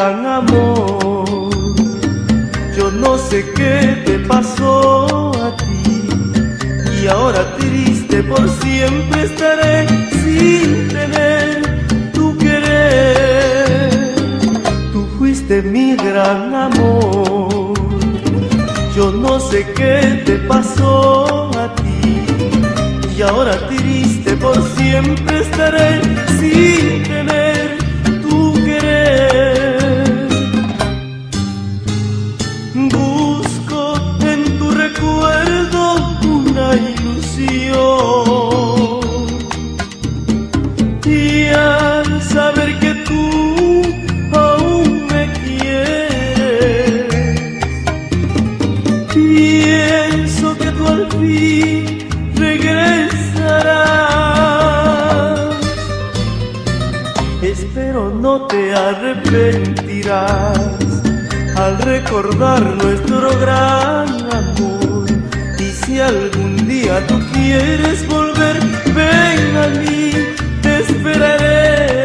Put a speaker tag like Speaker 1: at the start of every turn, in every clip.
Speaker 1: gran amor. Yo no sé qué te pasó a ti, y ahora triste por siempre estaré sin tener tu querer. Tú fuiste mi gran amor. Yo no sé qué te pasó a ti, y ahora triste por siempre estaré sin tener tu querer. Busco en tu recuerdo una ilusión, y al saber que tú aún me quieres, pienso que tú al fin regresarás. Espero no te arrepentirás al recordar nuestro gran amor. Y si algún día tú quieres volver, ven a mí, te esperaré.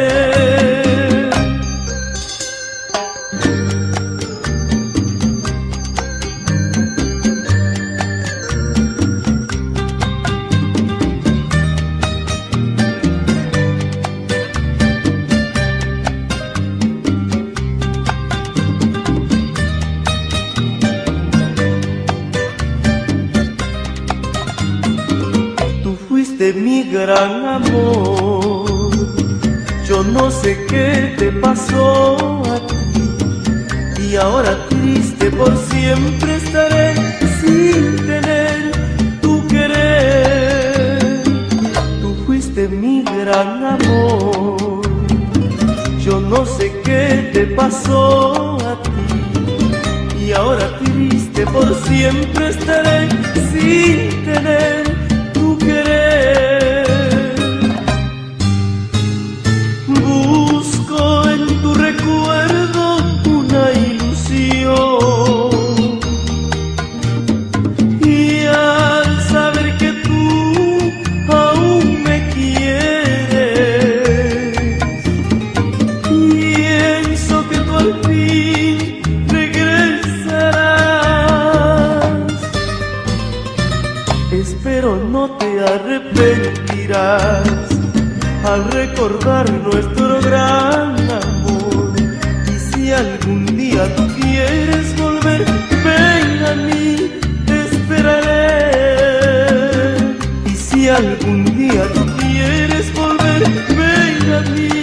Speaker 1: De mi gran amor, yo no sé qué te pasó a ti, y ahora triste por siempre estaré sin tener tu querer. Tú fuiste mi gran amor. Yo no sé qué te pasó a ti, y ahora triste por siempre estaré sin tener tu querer. Busco en tu recuerdo una ilusión, y al saber que tú aún me quieres, pienso que tú al fin regresarás. Espero no te arrepentirás al recordar nuestro gran amor. Y si algún día tú quieres volver, ven a mí, te esperaré. Y si algún día tú quieres volver, ven a mí.